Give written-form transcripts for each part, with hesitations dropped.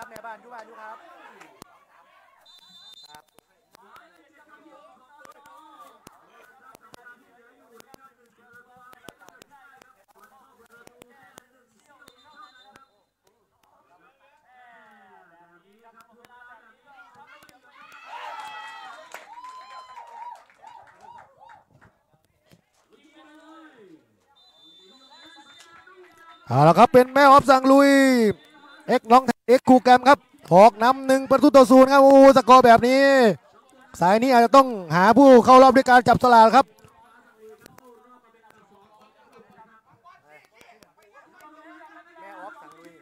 แม่บ้านยุบ้านยุครับเอาละครับเป็นแม่ออฟสังลุยเอ็กน้องเอ็กคูแกรมครับออกนำ1-0ครับโอ้สกอร์แบบนี้สายนี้อาจจะต้องหาผู้เข้ารอบด้วยการจับสลากครับแม่ออฟสังลุย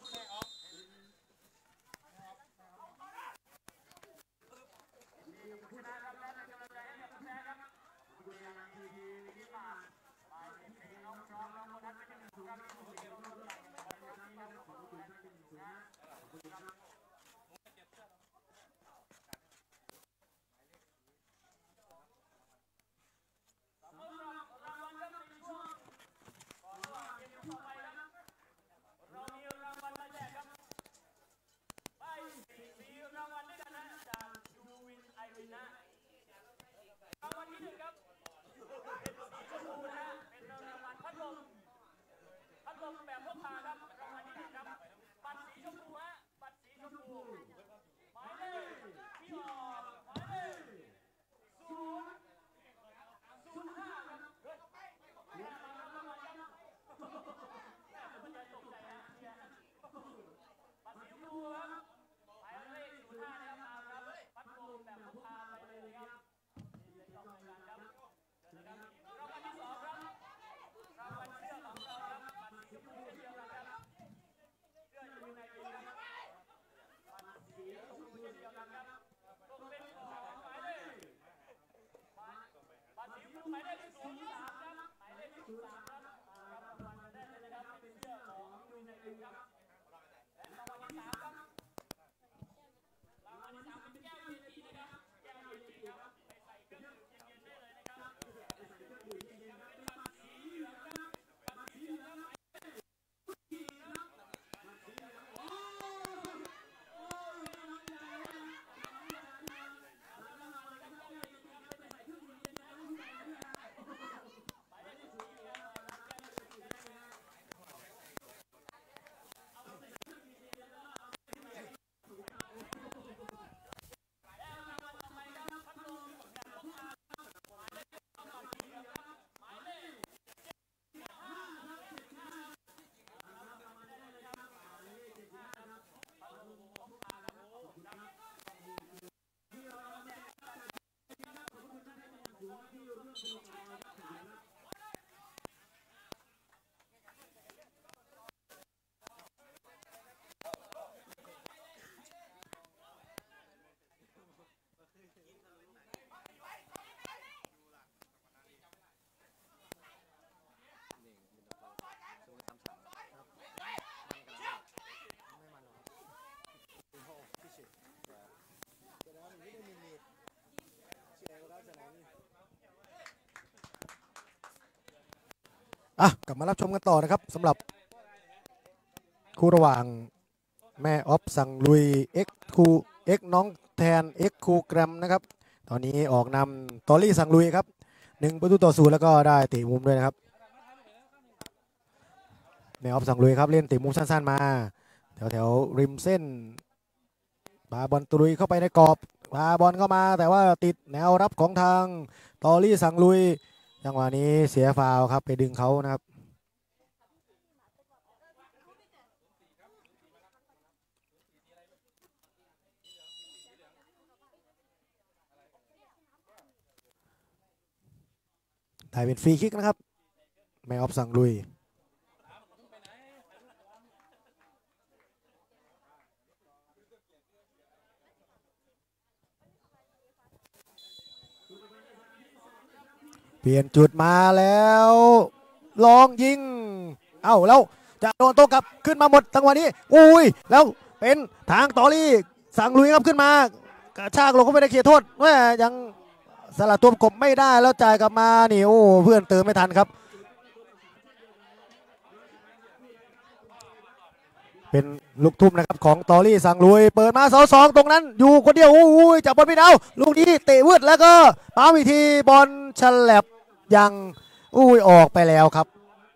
กลับมารับชมกันต่อนะครับสำหรับคู่ระหว่างแม่ออฟสังลุยเอ็กคูเอ็กน้องแทนเอ็กคูแกรมนะครับตอนนี้ออกนำตอรี่สังลุยครับ1-0แล้วก็ได้เตะมุมด้วยนะครับแม่ออฟสังลุยครับเล่นเตะมุมสั้นๆมาแถวริมเส้นปาบอลตรุยเข้าไปในกรอบปาบอลเข้ามาแต่ว่าติดแนวรับของทางตอรี่สังลุยจังหวะนี้เสียฟาวครับไปดึงเขานะครับได้เป็นฟรีคิกนะครับแม่ออฟสังลุยเปลี่ยนจุดมาแล้วลองยิงแล้วจะโดนโต้กลับขึ้นมาหมดจังหวะนี้อุ้ยแล้วเป็นทางตอรี่สังลุยครับขึ้นมากระชากลงเข้าไปในเขตโทษแม่ยังสลัดตัวประกบไม่ได้แล้วจ่ายกลับมานี่โอ้เพื่อนเติมไม่ทันครับเเป็นลูกทุ่มนะครับของตอรี่สังลุยเปิดมาเสาสองตรงนั้นอยู่คนเดียวอุ้ยจับบอลไม่เอาลูกนี้เตะวืดแล้วก็ปั๊มอีกทีบอลฉลับยังอุ้ยออกไปแล้วครับ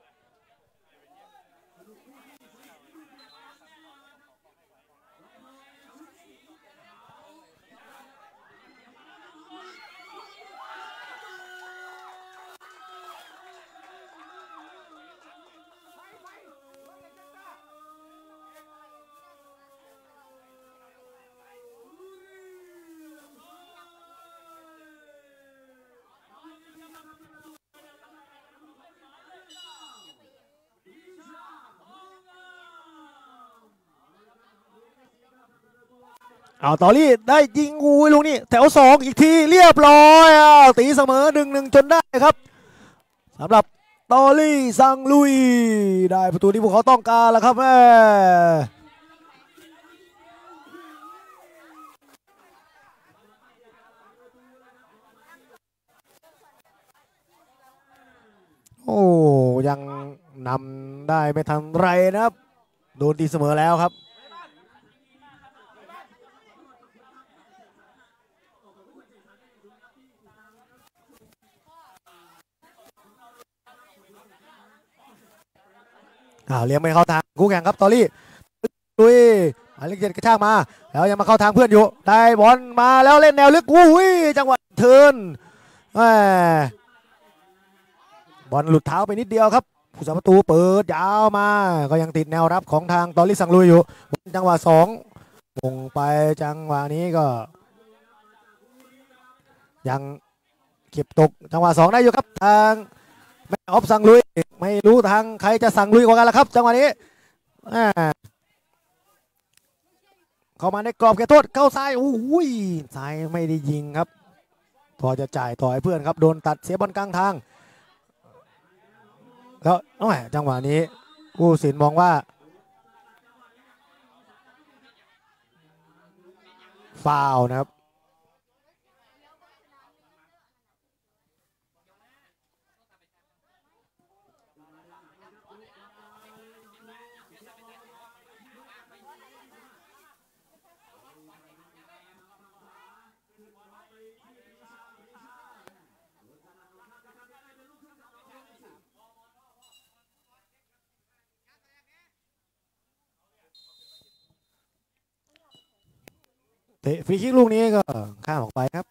เอาตอรี่ได้ยิงอุ้ยลูกนี้แถวสองอีกทีเรียบร้อยตีเสมอ1-1จนได้ครับสำหรับตอรี่สังลุยได้ประตูที่พวกเขาต้องการแล้วครับแม่โอ้ยังนำได้ไม่ทันไรนะครับโดนตีเสมอแล้วครับเลี้ยงไม่เข้าทางคู่แข่งครับตอรี่ลุยหมายเลข7กระชากมาแล้วยังมาเข้าทางเพื่อนอยู่ได้บอลมาแล้วเล่นแนวลึกอุ้ยจังหวะเทิร์นบอลหลุดเท้าไปนิดเดียวครับผู้สาประตูเปิดยาวมาก็ยังติดแนวรับของทางตอรี่สังลุยอยู่จังหวะ2มงไปจังหวะนี้ก็ยังเก็บตกจังหวะ2ได้อยู่ครับทางแม่ออฟสังลุยไม่รู้ทางใครจะสั่งลุยกว่ากันละครับจังหวะนี้เข้ามาในกรอบเขตโทษเข้าซ้ายอุ้ยซ้ายไม่ได้ยิงครับพอจะจ่ายต่อให้เพื่อนครับโดนตัดเสียบอลกลางทางแล้วจังหวะนี้ผู้ตัดสินมองว่าฟาวล์นะครับเตะฟรีคิกลูกนี้ก็ข้ามออกไปครับ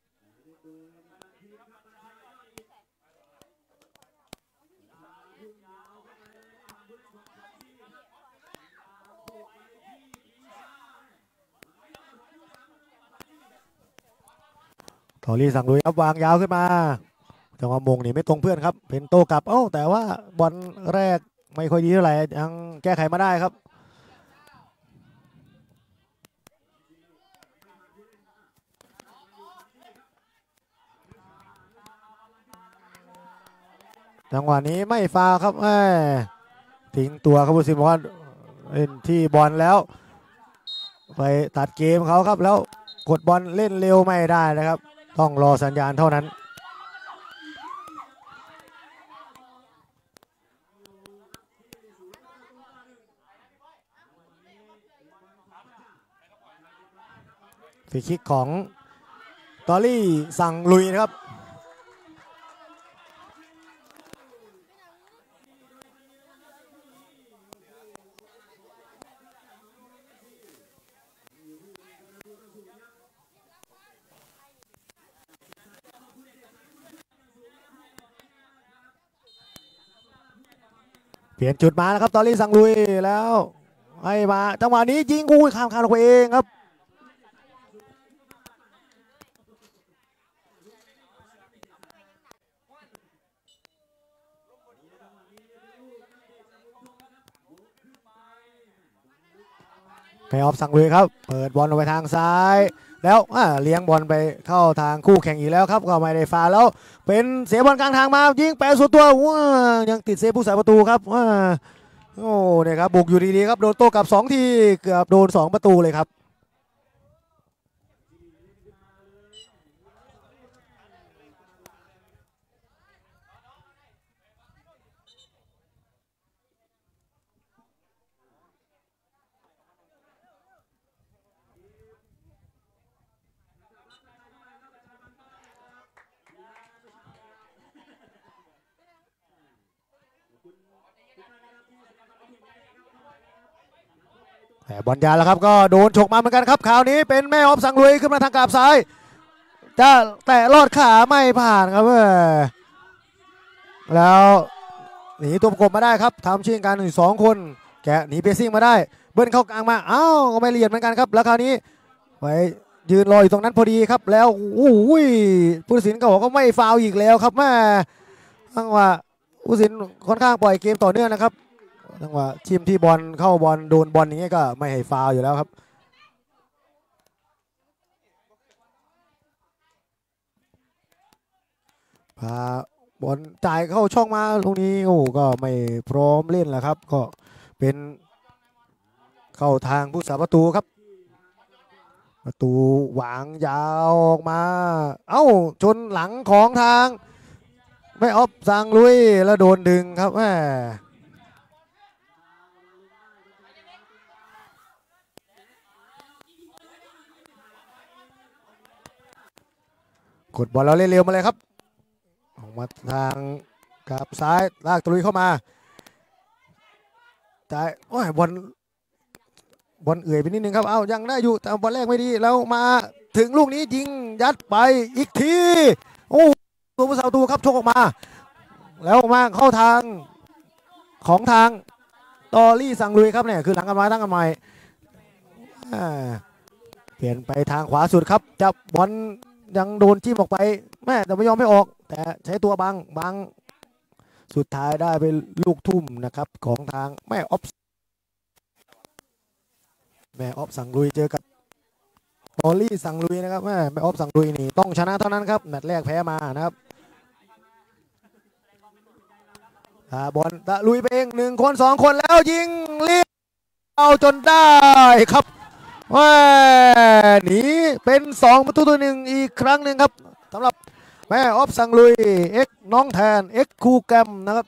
ตอรี่สั่งลุยครับวางยาวขึ้นมาจังหวะมงนี่ไม่ตรงเพื่อนครับเป็นโต้กลับแต่ว่าบอลแรกไม่ค่อยดีเท่าไหร่ยังแก้ไขมาได้ครับจังหวะนี้ไม่ฟาวครับทิ้งตัวครับผู้สินบอกว่าเล่นที่บอลแล้วไปตัดเกมเขาครับแล้วกดบอลเล่นเร็วไม่ได้นะครับต้องรอสัญญาณเท่านั้นฟรีคิกของตอรี่สั่งลุยนะครับเปลี่ยนจุดมาแล้วครับตอรี่สั่งลุยแล้วให้มาจังหวะนี้ยิงกูข้ามคานออกไปเองครับไปออฟสั่งลุยครับเปิดบอลออกไปทางซ้ายแล้วเลี้ยงบอลไปเข้าทางคู่แข่งอีกแล้วครับก็ไม่ได้ฟาวแล้วเป็นเสียบอลกลางทางมายิงแปะสุดตัวยังติดเซฟผู้สาประตูครับโอ้เนี่ยครับบุกอยู่ดีๆครับโดนโต้กลับ2ทีเกือบโดน2ประตูเลยครับแต่บอลยาวแล้วครับก็โดนฉกมาเหมือนกันครับคราวนี้เป็นแม่ออฟสังลุยขึ้นมาทางกาบซ้ายจะแตะลอดขาไม่ผ่านครับแล้วหนีตัวประกบมาได้ครับทำชิงกันอยู่2 คนแกหนีเพซซิ่งมาได้เบิ้ลเข้ากลางมาอ้าวก็ไม่ละเอียดเหมือนกันครับแล้วคราวนี้ไปยืนรออยู่ตรงนั้นพอดีครับแล้วอุ้ยผู้ตัดสินก็บอกก็ไม่ฟาวล์อีกแล้วครับแม่จังหวะผู้ตัดสินค่อนข้างปล่อยเกมต่อเนื่องนะครับจังหวะทีมที่บอลเข้าบอลโดนบอลอย่างเงี้ยก็ไม่ให้ฟาวล์อยู่แล้วครับพาบอลจ่ายเข้าช่องมาตรงนี้โอ้ก็ไม่พร้อมเล่นแหละครับก็เป็นเข้าทางผู้สาประตูครับประตูหวางยาวออกมาเอ้าชนหลังของทางไม่ออฟสังลุยแล้วโดนดึงครับแม่กดบอลแล้วเล่นเร็วมาเลยครับออกมาทางกับซ้ายลากตะลุยเข้ามาจ่ายโอ้ยบอลเอื่อยไปนิดนึงครับเอ้ายังได้อยู่แต่บอลแรกไม่ดีแล้วมาถึงลูกนี้ยิงยัดไปอีกทีโอ้ตัวผู้สาประตูครับชกออกมาแล้วมาเข้าทางของทางตอรี่สังลุยครับเนี่ยคือหลังกันไม้ตั้งกันใหม่เปลี่ยนไปทางขวาสุดครับจับบอลยังโดนจิ้มออกไปแม่แต่ไม่ยอมให้ออกแต่ใช้ตัวบังสุดท้ายได้เป็นลูกทุ่มนะครับของทางแม่ออฟสังลุยเจอกับตอรี่สังลุยนะครับแม่ออฟสังลุยนี่ต้องชนะเท่านั้นครับแมตช์แรกแพ้มานะครับบอลตะลุยไปเอง1 คน 2 คนแล้วยิงเลี้ยวเอาจนได้ครับว่าหนีเป็น2-1อีกครั้งหนึ่งครับสำหรับแม่ออฟสังลุยเอ็กน้องแทนเอ็กคูแกรมนะครับ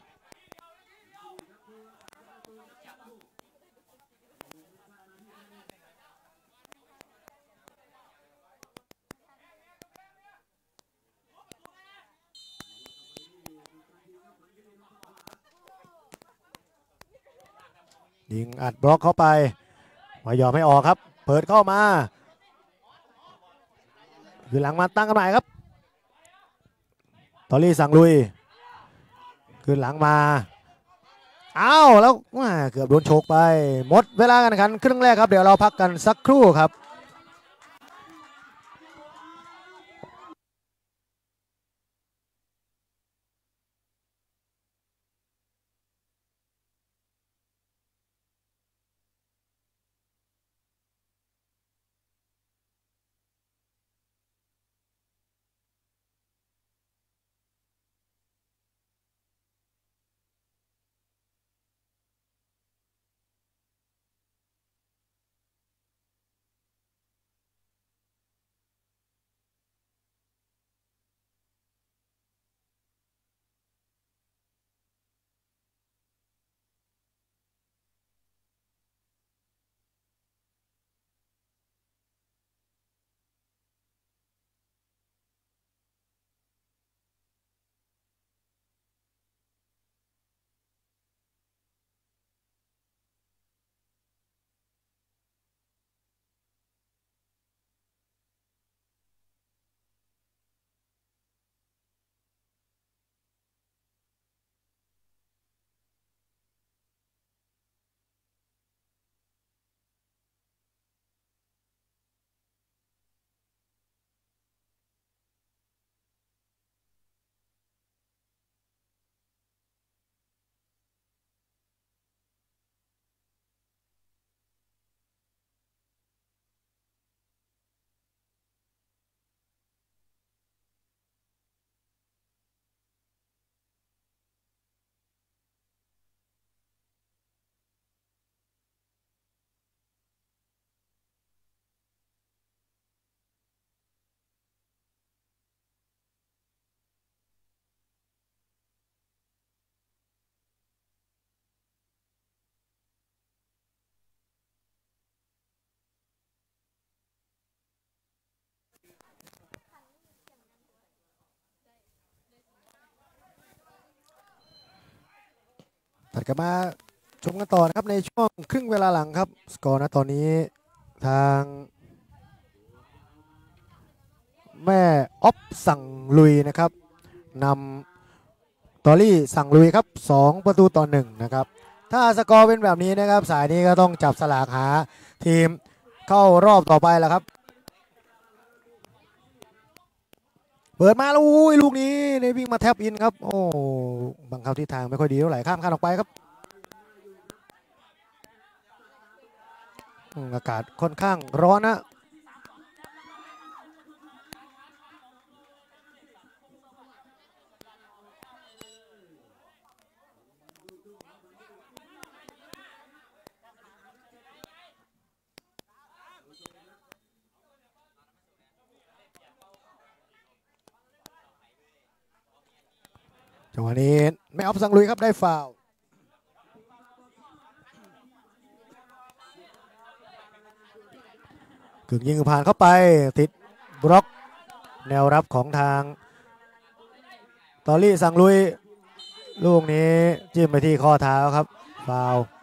ยิงอัดบล็อกเข้าไปไม่ยอมให้ออกครับเปิดเข้ามาคือหลังมาตั้งกันใหม่ครับตอรี่สังลุยคือหลังมาอ้าวแล้วเกือบโดนโชกไปหมดเวลาการแข่งขันครึ่งแรกครับเดี๋ยวเราพักกันสักครู่ครับตัดกลับมาชมกันต่อนะครับในช่วงครึ่งเวลาหลังครับสกอร์นะตอนนี้ทางแม่ออฟสั่งลุยนะครับนำตอรี่สั่งลุยครับ2-1นะครับถ้าสกอร์เป็นแบบนี้นะครับสายนี้ก็ต้องจับสลากหาทีมเข้ารอบต่อไปแล้วครับเปิดมาแล้วอุ้ยลูกนี้ในวิ่งมาแทบอินครับโอ้บังคับทิศทางไม่ค่อยดีเท่าไหร่ข้ามคันออกไปครับอากาศค่อนข้างร้อนนะจังหวะนี้แม่ออฟสังลุยครับได้ฟาวล์กึ่งยิงผ่านเข้าไปติดบล็อกแนวรับของทางตอรี่สังลุยลูกนี้จิ้มไปที่ข้อเท้าครับฟาวล์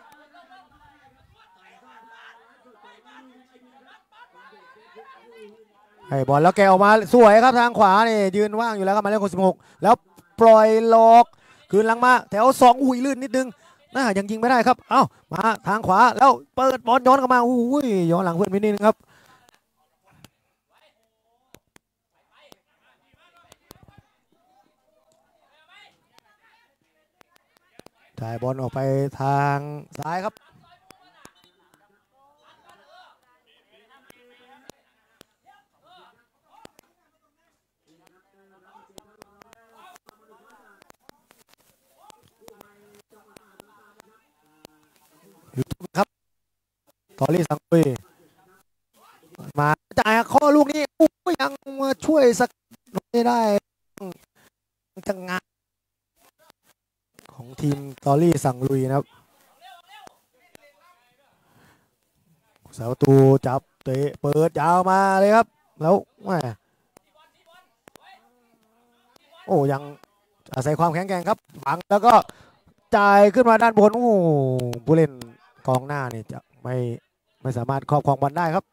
ให้บอลแล้วแกออกมาสวยครับทางขวานี่ยืนว่างอยู่แล้วครับหมายเลข16แล้วปล่อยล็อกคืนหลังมาแถว2อุ้ยลื่นนิดนึงยังยิงไม่ได้ครับเอ้ามาทางขวาแล้วเปิดบอลย้อนกลับมาอุ้ยย้อนหลังเพื่อนไปนิดนึงครับถ่ายบอลออกไปทางซ้ายครับครับตอรี่สังลุยมาจ่ายข้อลูกนี้ยังมาช่วยสักไม่ได้จังงานของทีมตอรี่สังลุยนะครับสาวตูจับเตะเปิดยาวมาเลยครับแล้วแหมโอ้ยังอาศัยความแข็งแกร่งครับบังแล้วก็จ่ายขึ้นมาด้านบนโอ้ผู้เล่นกองหน้านี่จะไม่สามารถครอบครองบอลได้ครับ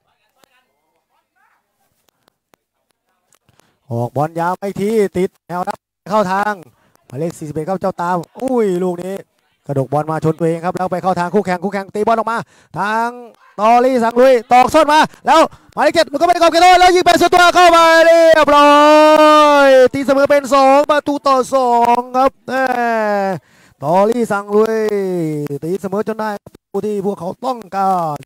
ออกบอลยาวไปทีติดแนวรับเข้าทางหมายเลข41ครับเจ้าตามอุ้ยลูกนี้กระดกบอลมาชนตัวเองครับแล้วไปเข้าทางคู่แข่งตีบอลออกมาทางตอรี่สังลุยตอกส้นมาแล้วหมายเลข7มันก็ไม่ได้กอบเกโดแล้วยิงเป็นสุดตัวเข้ามาเรียบร้อยตีเสมอเป็น2-2ครับตอรี่สังลุยตีเสมอจนได้ผู้ที่พวกเขาต้องการ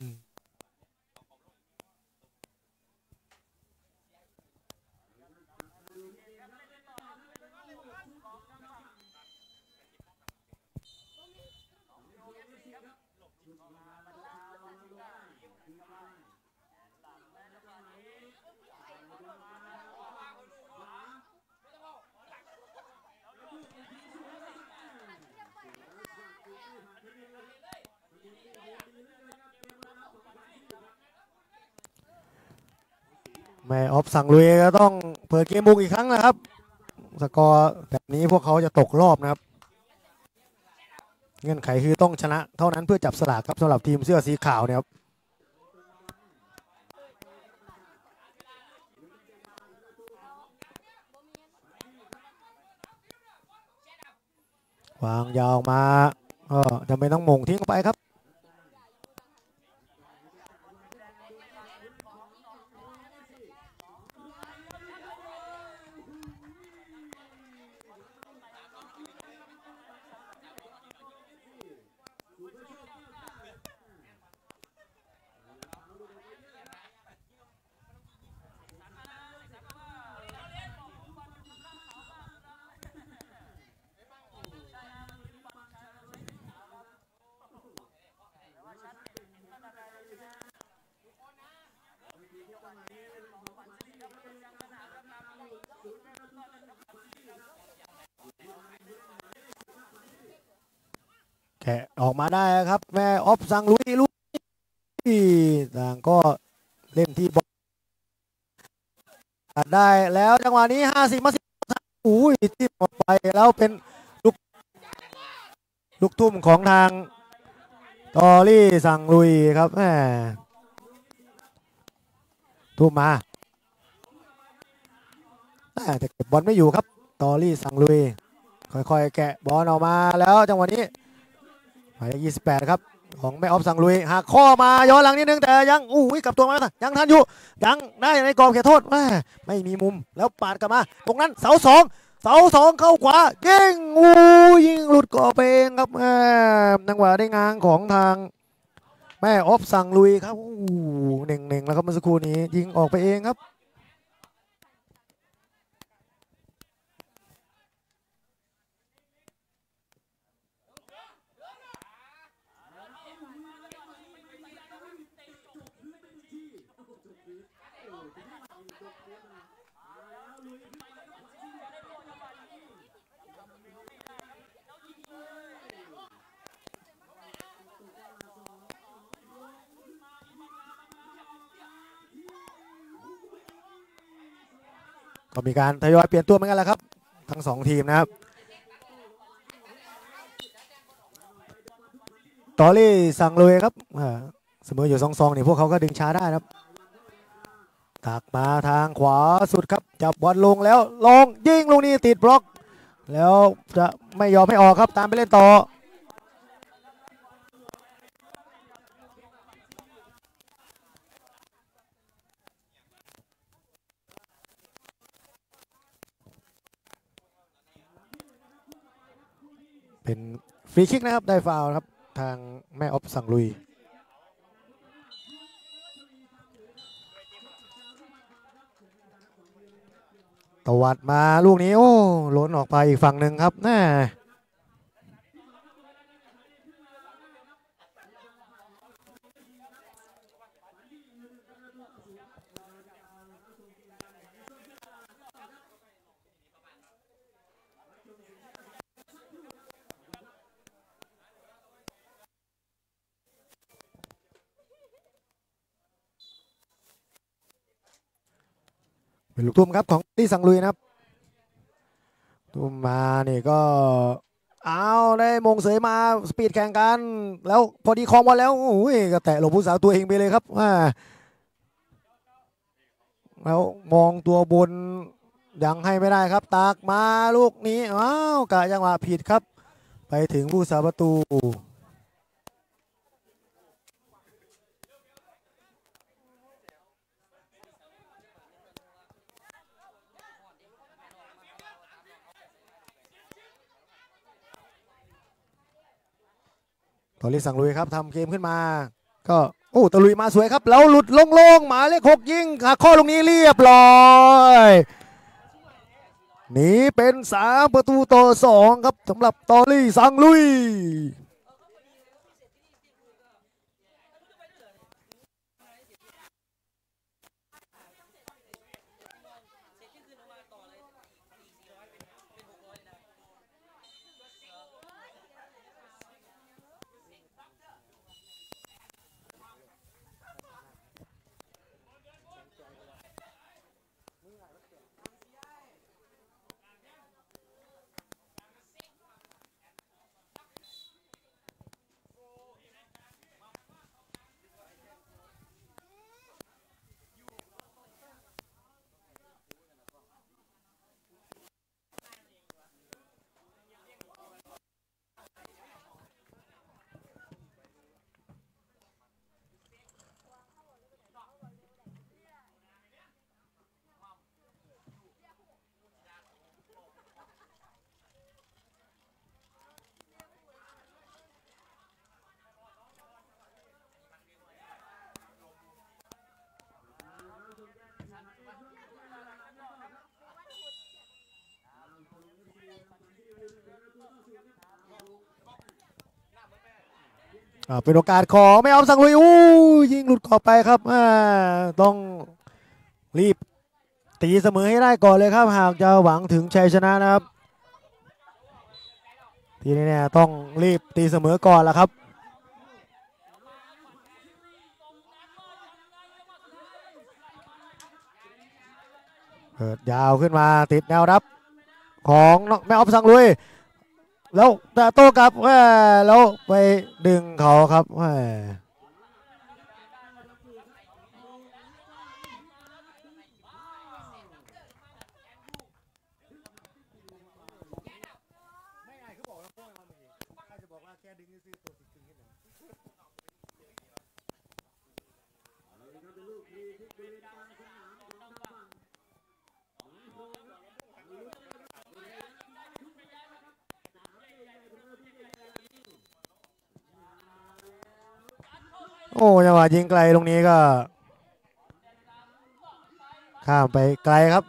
แม่ออฟสั่งลุยก็ต้องเปิดเกมบุกอีกครั้งนะครับสกอร์แบบนี้พวกเขาจะตกรอบนะครับเงื่อนไขคือต้องชนะเท่านั้นเพื่อจับสลากครับสำหรับทีมเสื้อสีขาวเนี่ยครับวางยาวมาจำเป็นต้องมงทิ้งไปครับแกะออกมาได้ครับแม่ออฟสั่งลุยลูกต่างก็เล่นที่บอลได้แล้วจังหวะนี้50-10อุ้ยจิ้มออกไปแล้วเป็นลูกทุ่มของทางตอรี่สั่งลุยครับแหมทุ่มมาแต่เก็บบอลไม่อยู่ครับตอรี่สั่งลุยค่อยๆแกะบอลออกมาแล้วจังหวะนี้หมายเลข28ครับของแม่ออฟสั่งลุยหักข้อมาย้อนหลังนิดนึงแต่ยังกลับตัวมายังทันอยู่ยังได้ในกรอบเขตโทษไม่มีมุมแล้วปาดกลับมาตรงนั้นเสาสองเข้าขวายิงยิงหลุดกรอบเองครับจังหวะได้งานของทางแม่ออฟสั่งลุยครับเน่งแล้วครับเมื่อสักครู่นี้ยิงออกไปเองครับก็มีการทยอยเปลี่ยนตัวเหมือนกันแหละครับทั้ง2ทีมนะครับตอรี่สั่งลุยครับเสมออยู่2-2นี่พวกเขาก็ดึงช้าได้ครับตักมาทางขวาสุดครับจับบอลลงแล้วลงยิงลูกนี้ติดบล็อกแล้วจะไม่ยอมให้ออกครับตามไปเล่นต่อเป็นฟรีคิกนะครับได้ฟาวล์ครับทางแม่ออฟสั่งลุยตวัดมาลูกนี้ล้นออกไปอีกฝั่งหนึ่งครับเป็นลูกทุ่มครับของที่สั่งลุยนะครับทุ่มมานี่ก็เอาได้มงเสยมาสปีดแข่งกันแล้วพอดีคลองบอลแล้วก็แตะหลบผู้สาวตัวเองไปเลยครับแล้วมองตัวบนยังให้ไม่ได้ครับตากมาลูกนี้กะจังหวะผิดครับไปถึงผู้สาประตูตอรี่สั่งลุยครับทำเกมขึ้นมาก็ตะลุยมาสวยครับแล้วหลุดโล่งๆหมายเลข6ยิงข้อลูกนี้เรียบร้อยหนีเป็น3-2ครับสำหรับตอรี่สั่งลุยเป็นโอกาสของไม่เอาสั่งลุยยิงหลุดขอบไปครับต้องรีบตีเสมอให้ได้ก่อนเลยครับหากจะหวังถึงชัยชนะนะครับทีนี้เนี่ยต้องรีบตีเสมอก่อนละครับเปิดยาวขึ้นมาติดแนวรับของแม่ออฟสั่งลุยแล้วจะโต้กลับแล้วไปดึงเขาครับโอ้จังหวะยิงไกลตรงนี้ก็ข้ามไปไกลครับ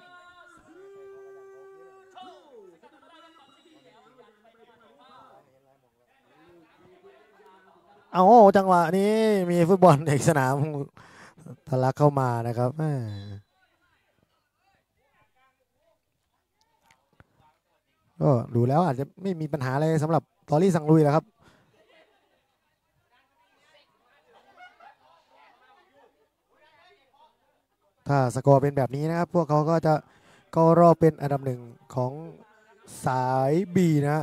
เอาจังหวะนี้มีฟุตบอลในสนามทะลักเข้ามานะครับก็ดูแล้วอาจจะไม่มีปัญหาอะไรสำหรับตอรี่สังลุยแล้วครับถ้าสกอร์เป็นแบบนี้นะครับพวกเขาก็จะก็รอบเป็นอันดับหนึ่งของสายบีนะ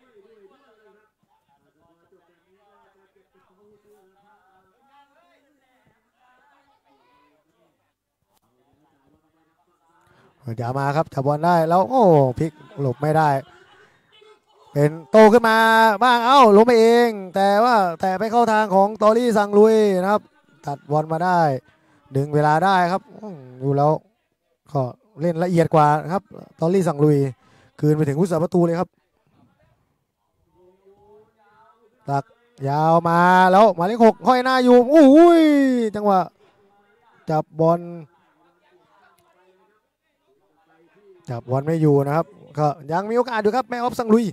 อย่ามาครับจับบอลได้แล้วโอ้พลิกหลบไม่ได้เป็นโตขึ้นมาบ้างเอ้าล้มไปเองแต่ไปเข้าทางของตอรี่สังลุยนะครับตัดบอลมาได้ดึงเวลาได้ครับดูแล้วก็เล่นละเอียดกว่านะครับตอรี่สังลุยคืนไปถึงผู้สาประตูเลยครับตักยาวมาแล้วหมายเลข 6ห้อยหน้าอยู่อุ้ยจังหวะจับบอลไม่อยู่นะครับก็ยังมีโอกาสอยู่ครับแม่ออฟสังลุย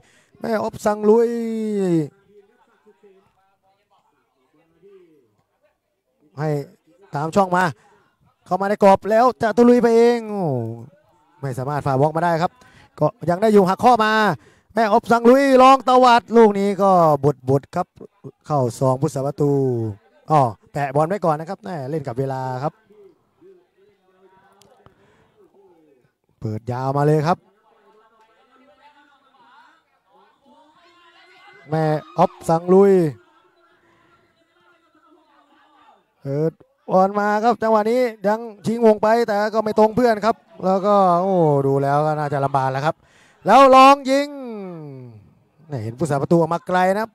ให้ตามช่องมาเข้ามาในกรอบแล้วจะตุลุยไปเองโอ้ไม่สามารถฝ่าบล็อกมาได้ครับก็ยังได้อยู่หักข้อมาแม่ออฟสังลุยลองตวัดลูกนี้ก็บุดครับเข้าซองผู้สาประตูแปะบอลไว้ก่อนนะครับเล่นกับเวลาครับเปิดยาวมาเลยครับแม่ออฟสังลุยเปิดบอลมาครับจังหวะนี้ยังชิงวงไปแต่ก็ไม่ตรงเพื่อนครับแล้วก็โอ้ดูแล้วก็น่าจะลำบากแล้วครับแล้วลองยิงเห็นผู้สาประตูออกมาไกลนะครับ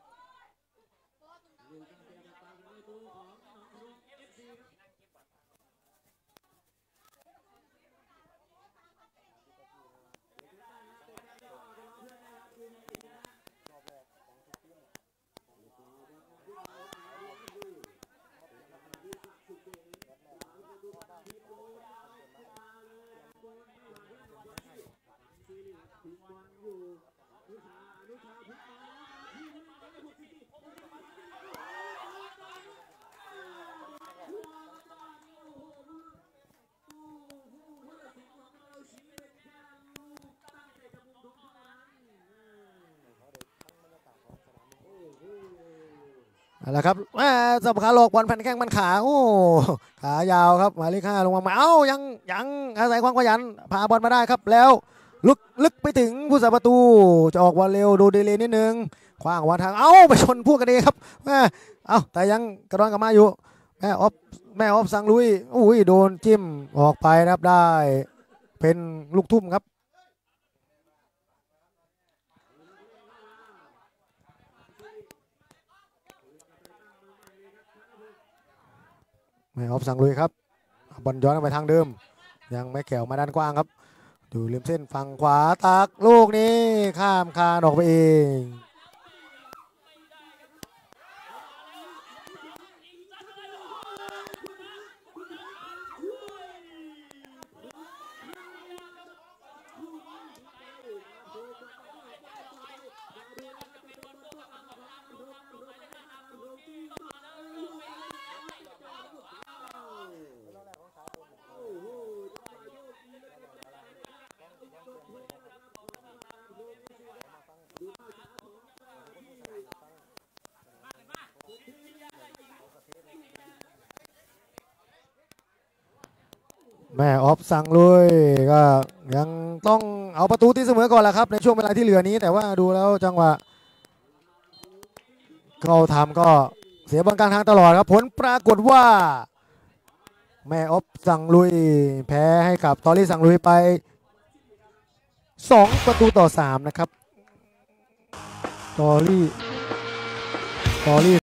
อะไรครับสับขาหลอกบอลแผ่นแข้งมันขาโอ้ขายาวครับหมายเลข 5ลงมายังอาศัยความขยันพาบอลมาได้ครับแล้วลึกไปถึงผู้สาประตูจะออกบอลเร็วดูดีเลยนิดนึงขว้างวันทางไปชนพวกกันเองครับแต่ยังกระดอนกลับมาอยู่แม่ออฟสังลุยอุ้ยโดนจิ้มออกไปนะครับได้เป็นลูกทุ่มครับแม่ออฟสังลุยครับบอลย้อนไปทางเดิมยังไม่แขวมาด้านกว้างครับดูริมเส้นฝั่งขวาตักลูกนี้ข้ามคานออกไปเองแม่ออฟสังลุยก็ยังต้องเอาประตูที่เสมอก่อนแหละครับในช่วงเวลาที่เหลือนี้แต่ว่าดูแล้วจังหวะเข้าทำก็เสียบอลกลางทางตลอดครับผลปรากฏว่าแม่ออฟสั่งลุยแพ้ให้กับตอรี่สั่งลุยไป2-3นะครับตอรี่